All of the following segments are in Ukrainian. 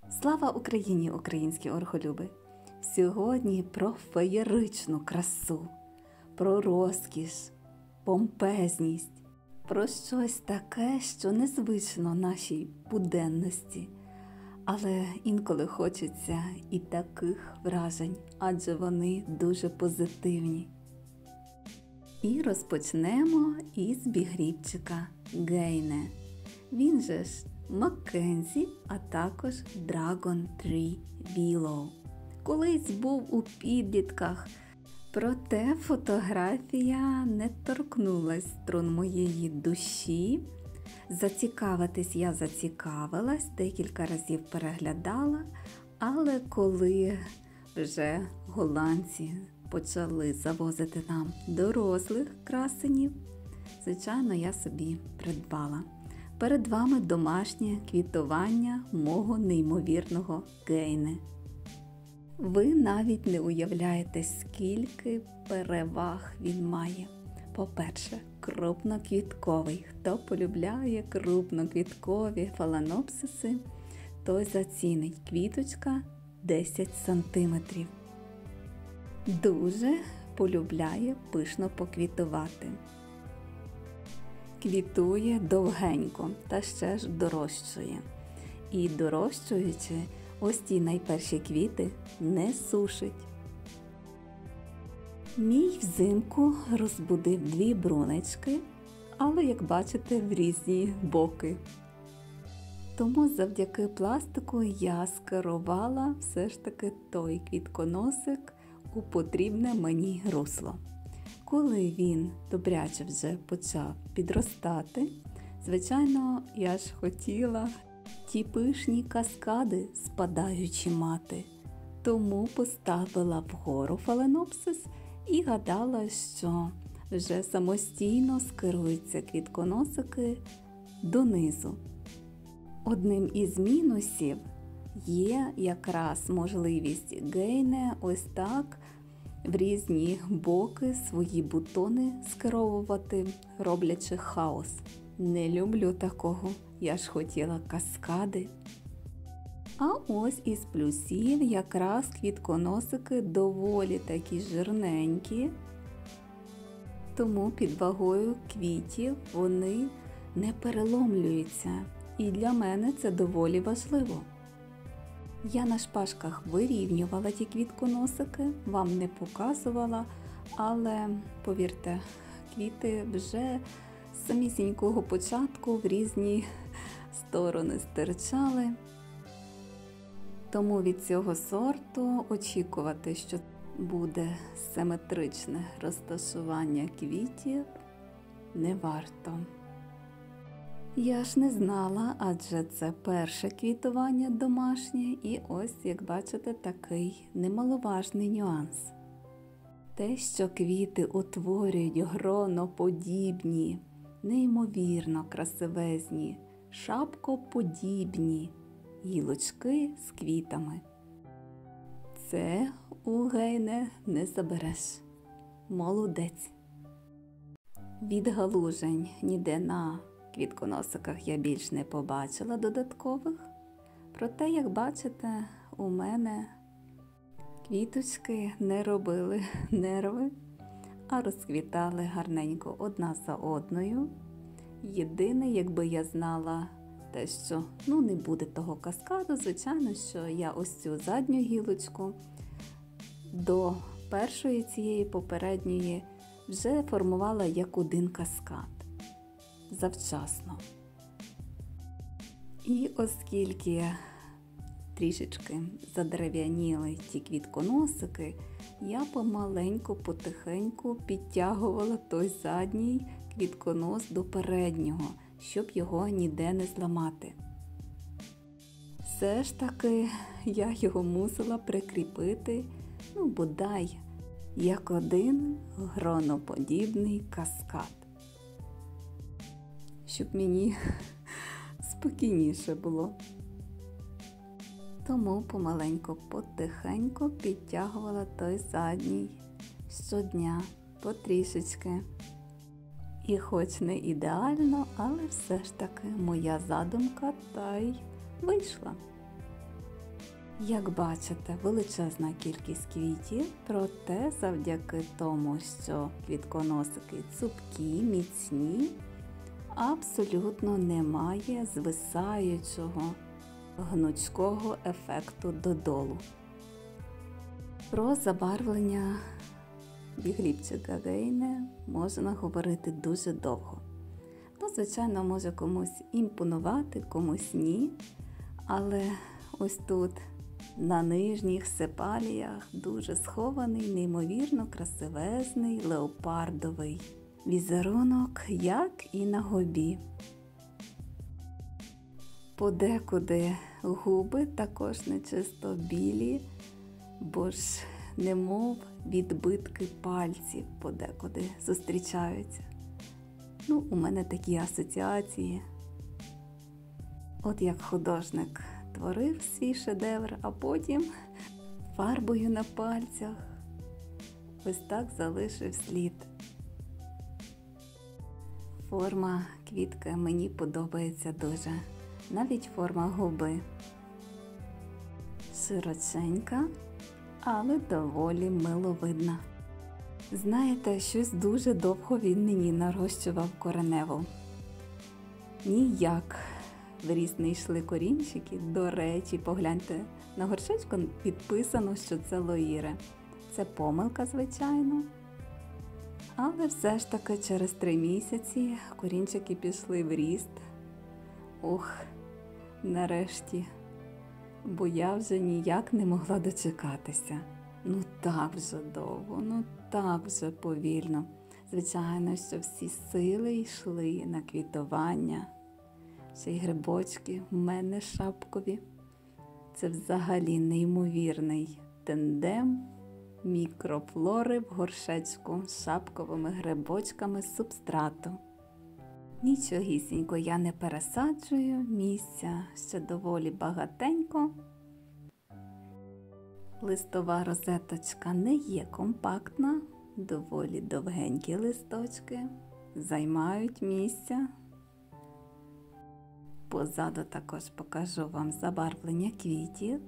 Слава Україні, українські орхолюби! Сьогодні про феєричну красу, про розкіш, помпезність, про щось таке, що незвично нашій буденності. Але інколи хочеться і таких вражень, адже вони дуже позитивні. І розпочнемо із бігрібчика Гейне. Він же ж Маккензі, а також Dragon Tree Willow. Колись був у підлітках, проте фотографія не торкнулась струн моєї душі. Зацікавитись я зацікавилась, декілька разів переглядала, але коли вже голландці почали завозити нам дорослих красенів, звичайно, я собі придбала. Перед вами домашнє квітування мого неймовірного Гейне. Ви навіть не уявляєте, скільки переваг він має. По-перше, крупноквітковий. Хто полюбляє крупноквіткові фаленопсиси, той зацінить. Квіточка 10 см. Дуже полюбляє пишно поквітувати. Квітує довгенько та ще ж дорощує. І дорощуючи, ось ті найперші квіти не сушить. Мій взимку розбудив 2 брунечки, але, як бачите, в різні боки. Тому завдяки пластику я скерувала все ж таки той квітконосик у потрібне мені русло. Коли він добряче вже почав підростати, звичайно, я ж хотіла ті пишні каскади спадаючі мати, тому поставила вгору фаленопсис і гадала, що вже самостійно скеруються квітконосики донизу. Одним із мінусів є якраз можливість Гейне ось так в різні боки свої бутони скеровувати, роблячи хаос. Не люблю такого, я ж хотіла каскади. А ось із плюсів якраз квітконосики доволі такі жирненькі, тому під вагою квітів вони не переломлюються. І для мене це доволі важливо. Я на шпажках вирівнювала ті квітконосики, вам не показувала, але, повірте, квіти вже з самісінького початку в різні сторони стирчали. Тому від цього сорту очікувати, що буде симетричне розташування квітів, не варто. Я ж не знала, адже це перше квітування домашнє, і ось, як бачите, такий немаловажний нюанс. Те, що квіти утворюють гроноподібні, неймовірно красивезні, шапкоподібні гілочки з квітами. Це у Гейне не забереш. Молодець. Відгалужень ніде на квітконосиках я більш не побачила додаткових. Проте, як бачите, у мене квіточки не робили нерви, а розквітали гарненько одна за одною. Єдине, якби я знала те, що не буде того каскаду, звичайно, що я ось цю задню гілочку до першої цієї попередньої вже формувала як один каскад. Завчасно. І оскільки трішечки задерев'яніли ті квітконосики, я помаленьку, потихеньку підтягувала той задній квітконос до переднього, щоб його ніде не зламати. Все ж таки я його мусила прикріпити, бодай, як один гроноподібний каскад. Щоб мені спокійніше було. Тому помаленьку, потихеньку підтягувала той задній щодня, потрішечки. І хоч не ідеально, але все ж таки моя задумка та й вийшла. Як бачите, величезна кількість квітів, проте завдяки тому, що квітконосики цупкі, міцні, абсолютно немає звисаючого гнучкого ефекту додолу. Про забарвлення бігліпчика Гейне можна говорити дуже довго. Звичайно, може комусь імпонувати, комусь ні, але ось тут на нижніх сепаліях дуже схований, неймовірно красивезний леопардовий візерунок, як і на губі. Подекуди губи також не чисто білі, бо ж немов відбитки пальців подекуди зустрічаються. У мене такі асоціації. От як художник творив свій шедевр, а потім фарбою на пальцях ось так залишив слід. Форма квітки мені подобається дуже. Навіть форма губи. Широченька, але доволі миловидна. Знаєте, щось дуже довго він мені нарощував кореневу. Ніяк в ріст не йшли корінчики. До речі, погляньте, на горшечку підписано, що це лоїри. Це помилка, звичайно. Але все ж таки через 3 місяці корінчики пішли в ріст. Нарешті. Бо я вже ніяк не могла дочекатися. Так вже довго, так вже повільно. Звичайно, що всі сили йшли на квітування. Ще й грибочки в мене шапкові. Це взагалі неймовірний тандем мікрофлори в горшечку з шапковими грибочками з субстрату. Нічогісінько я не пересаджую, місця ще доволі багатенько. Листова розеточка не є компактна, доволі довгенькі листочки, займають місця. Позаду також покажу вам забарвлення квітів.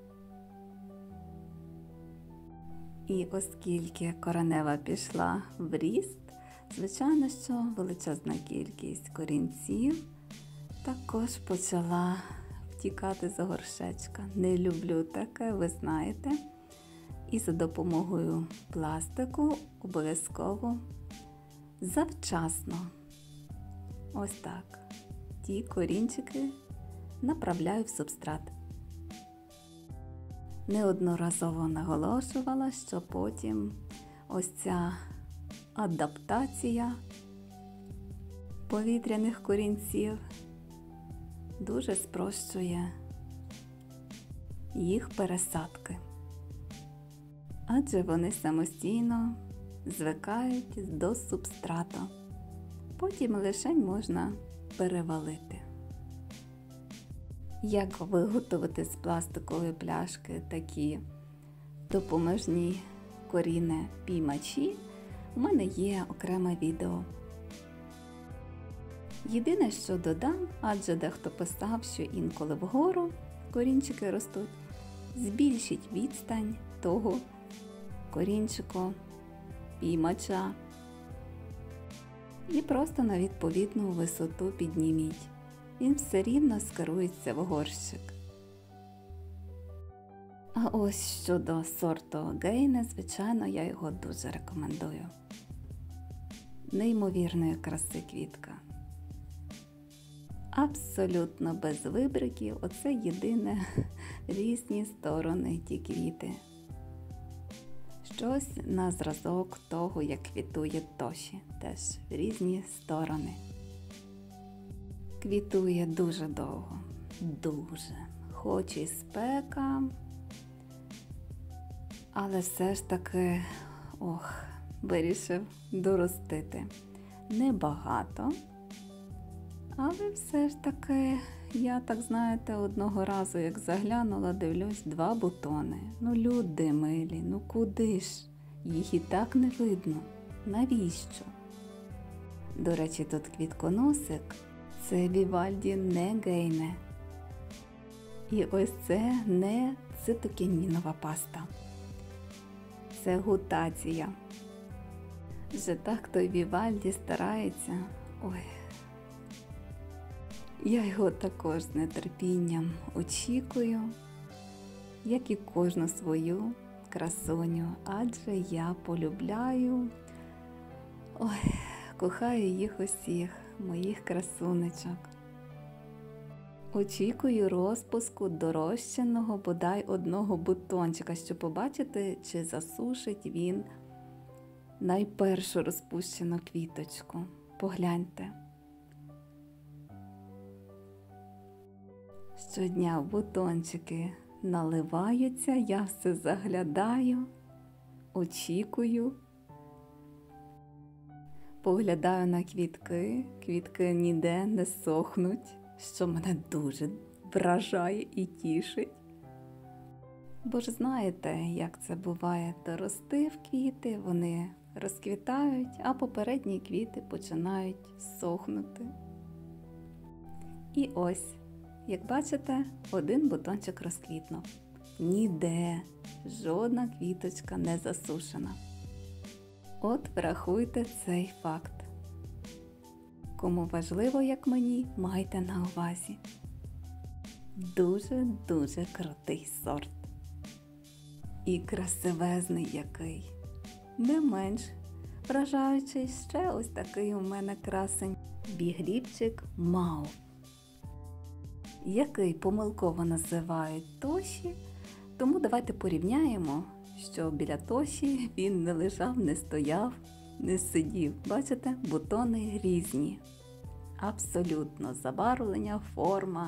І оскільки коренева пішла в ріст, звичайно, що величезна кількість корінців також почала втікати з горшечка. Не люблю таке, ви знаєте. І за допомогою пластику обов'язково завчасно, ось так, ті корінчики направляю в субстрат. Неодноразово наголошувала, що потім ось ця адаптація повітряних корінців дуже спрощує їх пересадки. Адже вони самостійно звикають до субстрату. Потім лише можна перевалити. Як виготовити з пластикової пляшки такі допоможні корінні піймачі, у мене є окреме відео. Єдине, що додам, адже дехто писав, що інколи вгору корінчики ростуть, збільшіть відстань того корінчику піймача і просто на відповідну висоту підніміть. Він все рівно скерується в горщик. А ось щодо сорту Гейне, звичайно, я його дуже рекомендую. Неймовірної краси квітка. Абсолютно без вибриків, оце єдине різні сторони ті квіти. Щось на зразок того, як квітує Тоші, теж в різні сторони. Квітує дуже довго, дуже. Хоч і спека, але все ж таки, вирішив доростити. Небагато, але все ж таки, я так, знаєте, одного разу, як заглянула, дивлюсь, 2 бутони. Люди милі, куди ж? Їх і так не видно. Навіщо? До речі, тут квітконосик. Це Вівальді не Гейне. І ось це не цитокінінова паста. Це гутація. Вже так той Вівальді старається. Ой. Я його також з нетерпінням очікую, як і кожну свою красуню, адже я полюбляю, кохаю їх усіх, моїх красунечок. Очікую розпуску дорощеного бодай одного бутончика, щоб побачити, чи засушить він найпершу розпущену квіточку. Погляньте. Щодня бутончики наливаються, я все заглядаю, очікую. Поглядаю на квітки, квітки ніде не сохнуть, що мене дуже вражає і тішить. Бо ж знаєте, як це буває, доростив квіти, вони розквітають, а попередні квіти починають сохнути. І ось, як бачите, один бутончик розквітнув. Ніде жодна квіточка не засушена. От врахуйте цей факт. Кому важливо, як мені, майте на увазі. Дуже-дуже крутий сорт. І красивезний який. Не менш вражаючий ще ось такий у мене красень. Бігліпчик Мау. Який помилково називають Тоші, тому давайте порівняємо, що біля Тоші він не лежав, не стояв, не сидів. Бачите, бутони різні. Абсолютно забарвлення, форма.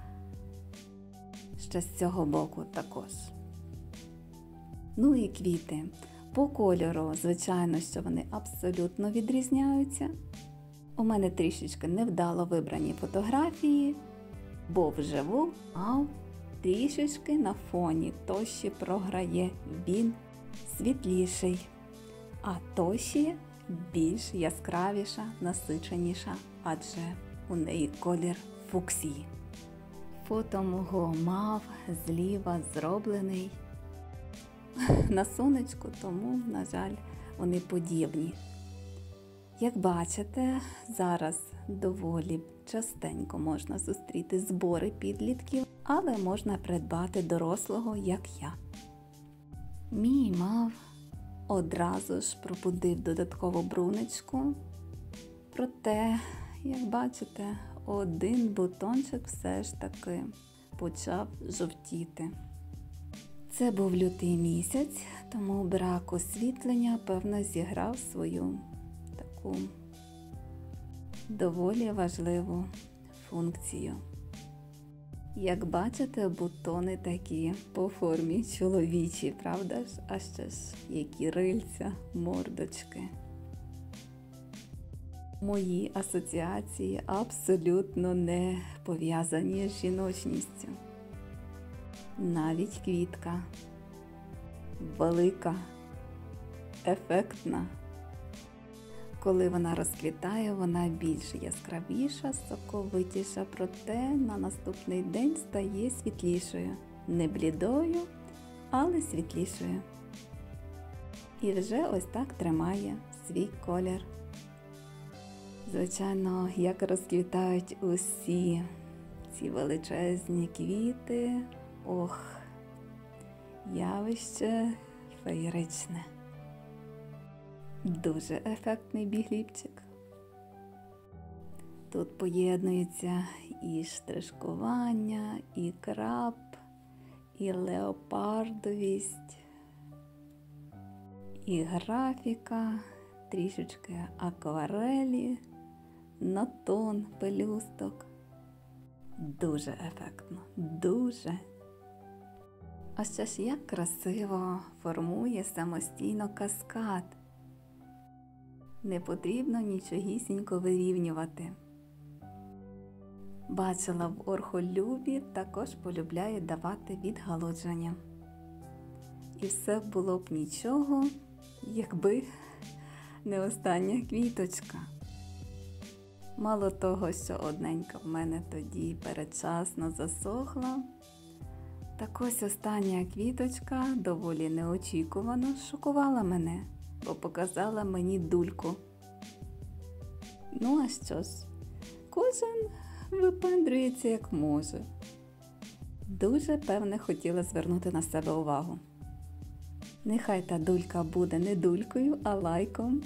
Ще з цього боку також. Ну і квіти. По кольору, звичайно, що вони абсолютно відрізняються. У мене трішечки невдало вибрані фотографії, бо вживу Мау трішечки на фоні Тоші програє, він світліший, а Тоші більш яскравіша, насиченіша, адже у неї колір фуксії. Фото мого Мау зліва зроблений на сонечку, тому, на жаль, вони подібні. Як бачите, зараз доволі частенько можна зустріти збори підлітків, але можна придбати дорослого, як я. Мій Мау одразу ж пробудив додаткову брунечку, проте, як бачите, один бутончик все ж таки почав жовтіти. Це був лютий місяць, тому брак освітлення, певно, зіграв свою таку доволі важливу функцію. Як бачите, бутони такі по формі чоловічі, правда ж? А ще ж які рильця, мордочки. Мої асоціації абсолютно не пов'язані з жіночністю. Навіть квітка велика, ефектна. Коли вона розквітає, вона більш яскравіша, соковитіша, проте на наступний день стає світлішою. Не блідою, але світлішою. І вже ось так тримає свій колір. Звичайно, як розквітають усі ці величезні квіти. Ох, явище феєричне. Дуже ефектний бігліпчик. Тут поєднуються і штришкування, і краб, і леопардовість, і графіка, трішечки акварелі, на тон пелюсток. Дуже ефектно, дуже. А ще ж як красиво формує самостійно каскад. Не потрібно нічогісінько вирівнювати. Бачила, в орхолюбі також полюбляє давати відгалудження. І все було б нічого, якби не остання квіточка. Мало того, що одненька в мене тоді передчасно засохла, Так ось остання квіточка доволі неочікувано шокувала мене, бо показала мені дульку. Ну а що ж, кожен випендрюється як може. Дуже, певне, хотіла звернути на себе увагу. Нехай та дулька буде не дулькою, а лайком.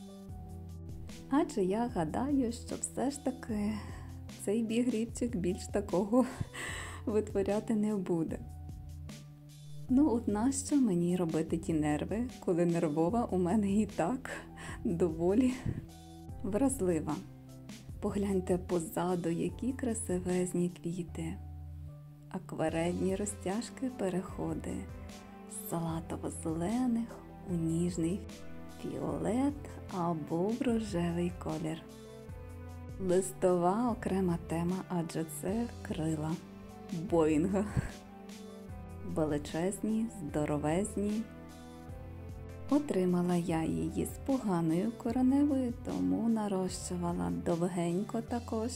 Адже я гадаю, що все ж таки цей бігрівчик більш такого витворяти не буде. Ну от нащо мені робити ті нерви, коли нервова у мене і так доволі вразлива. Погляньте позаду, які красивезні квіти. Акварельні розтяжки переходи з салатово-зелених у ніжний фіолет або в рожевий колір. Листова окрема тема, адже це крила Боїнга. Величезні, здоровезні. Отримала я її з поганою кореневою, тому нарощувала довгенько також.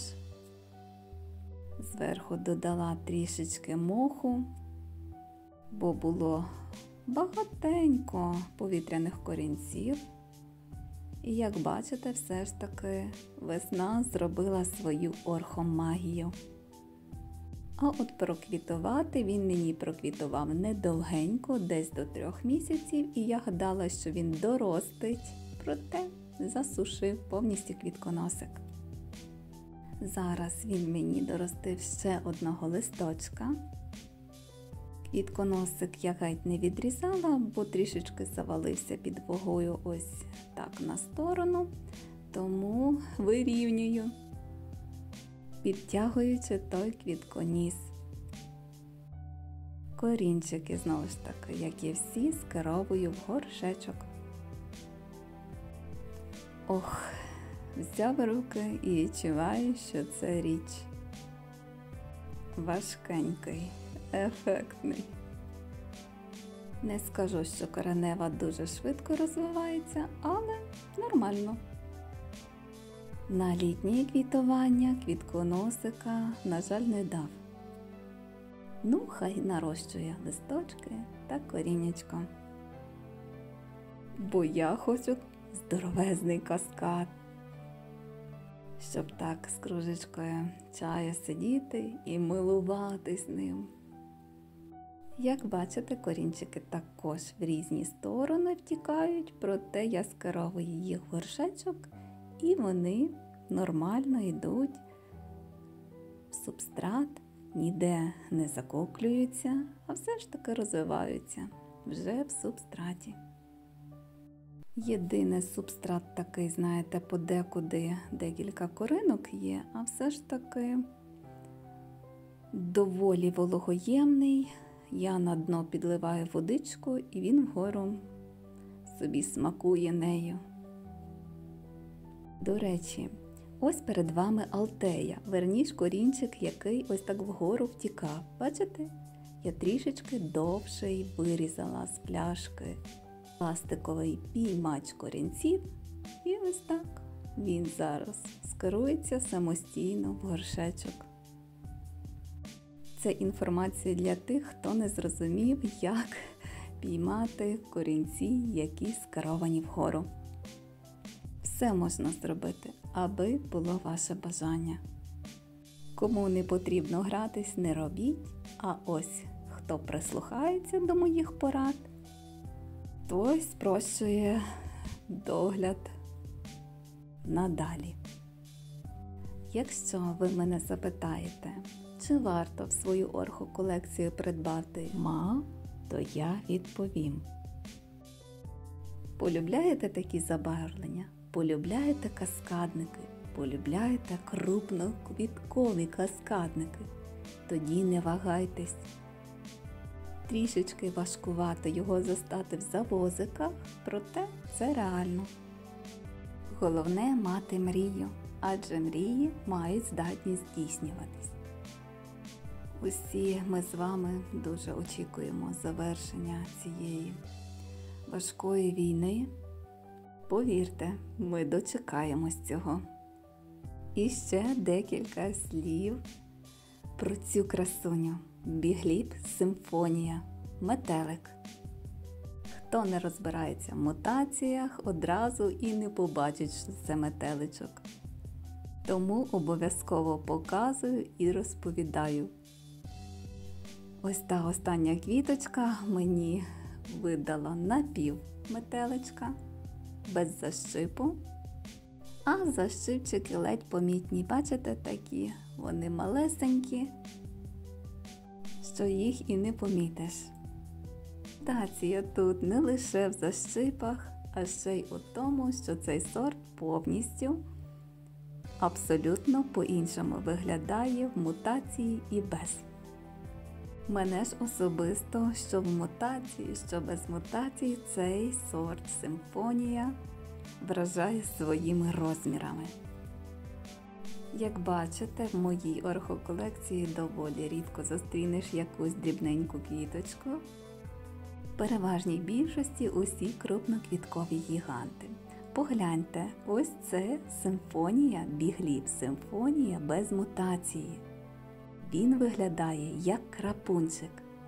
Зверху додала трішечки моху, бо було багатенько повітряних корінців. І як бачите, все ж таки весна зробила свою орхомагію. А от проквітувати він мені проквітував недовгенько, десь до 3 місяців, і я гадала, що він доростить, проте засушив повністю квітконосик. Зараз він мені доростив ще одного листочка. Квітконосик я геть не відрізала, бо трішечки завалився під вагою ось так на сторону, тому вирівнюю, підтягуючи той квітконіс. Корінчики, знову ж таки, як і всі, скеровую в горшечок. Ох, взяв руки і відчуваю, що це річ. Важкенький, ефектний. Не скажу, що коренева дуже швидко розвивається, але нормально. На літнє квітування квітконосика, на жаль, не дав. Ну, хай нарощує листочки та корінечко. Бо я хочу здоровезний каскад, щоб так з кружечкою чаю сидіти і милуватись ним. Як бачите, корінчики також в різні сторони втікають, проте я скеровую їх в горшечок, і вони нормально йдуть в субстрат, ніде не закоклюються, а все ж таки розвиваються вже в субстраті. Єдине, субстрат такий, знаєте, подекуди декілька коринок є, а все ж таки доволі вологоємний. Я на дно підливаю водичку, і він вгору собі смакує нею. До речі, ось перед вами алтея, верніш корінчик, який ось так вгору втікав. Бачите? Я трішечки довший вирізала з пляшки пластиковий піймач корінців, і ось так він зараз скерується самостійно в горшечок. Це інформація для тих, хто не зрозумів, як піймати корінці, які скеровані вгору. Все можна зробити, аби було ваше бажання. Кому не потрібно гратись, не робіть, а ось хто прислухається до моїх порад, той спрощує догляд надалі. Якщо ви мене запитаєте, чи варто в свою орхоколекцію придбати ма, то я відповім. Полюбляєте такі забарвлення? Полюбляєте каскадники? Полюбляєте крупноквіткові каскадники? Тоді не вагайтесь. Трішечки важкувато його застати в завозиках, проте це реально. Головне мати мрію, адже мрії мають здатність здійснюватись. Усі ми з вами дуже очікуємо завершення цієї важкої війни. Повірте, ми дочекаємось цього. І ще декілька слів про цю красуню. Бігліб симфонія. Метелик. Хто не розбирається в мутаціях, одразу і не побачить, що це метеличок. Тому обов'язково показую і розповідаю. Ось та остання квіточка мені видала напівметеличка, без защипу. А защипчики ледь помітні, бачите, такі, вони малесенькі, що їх і не помітиш. Мутація тут не лише в защипах, а ще й у тому, що цей сорт повністю, абсолютно по-іншому виглядає в мутації і без. Мене ж особисто, що в мутації, що без мутації, цей сорт симфонія вражає своїми розмірами. Як бачите, в моїй орхоколекції доволі рідко зустрінеш якусь дрібненьку квіточку. В переважній більшості усі крупноквіткові гіганти. Погляньте, ось це симфонія, бігліб, симфонія без мутації. Він виглядає як крапунчик.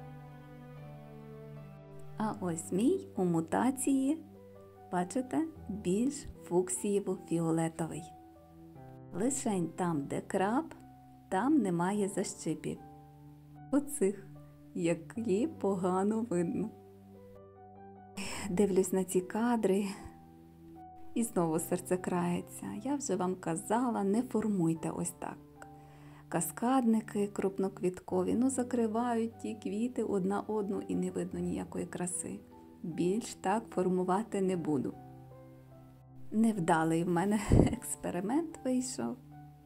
А ось мій у мутації, бачите, більш фуксієво-фіолетовий. Лишень там, де краб, там немає защипів. Оцих, які погано видно. Дивлюсь на ці кадри і знову серце крається. Я вже вам казала, не формуйте ось так. Каскадники крупноквіткові, закривають ті квіти одна одну і не видно ніякої краси. Більш так формувати не буду. Невдалий в мене експеримент вийшов.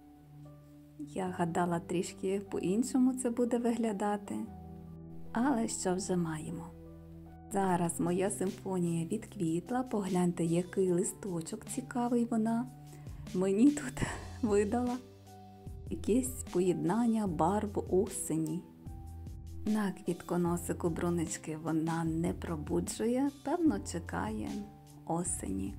Я гадала, трішки по-іншому це буде виглядати. Але що вже маємо? Зараз моя симфонія відквітла, погляньте, який листочок цікавий вона мені тут видала. Якесь поєднання барв осені. На квітконосику брунички вона не пробуджує, певно чекає осені.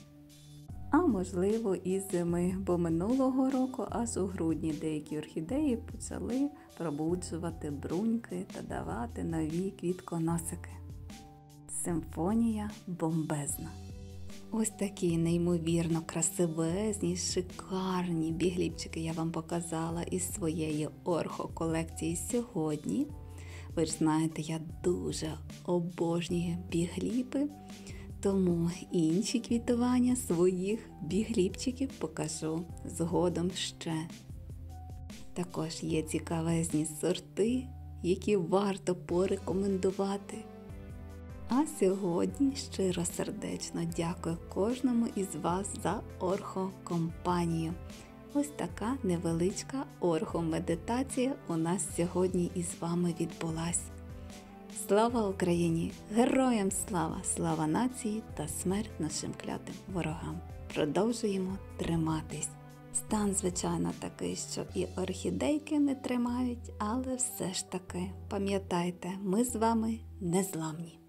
А можливо і зими, бо минулого року аж у грудні деякі орхідеї почали пробуджувати бруньки та давати нові квітконосики. Симфонія бомбезна. Ось такі неймовірно красивезні, шикарні біглібчики я вам показала із своєї орхоколекції сьогодні. Ви ж знаєте, я дуже обожнюю бігліби, тому інші квітування своїх біглібчиків покажу згодом ще. Також є цікавезні сорти, які варто порекомендувати. А сьогодні щиро сердечно дякую кожному із вас за орхокомпанію. Ось така невеличка орхомедитація у нас сьогодні із вами відбулась. Слава Україні! Героям слава! Слава нації та смерть нашим клятим ворогам! Продовжуємо триматись. Стан, звичайно, такий, що і орхідейки не тримають, але все ж таки, пам'ятайте, ми з вами незламні.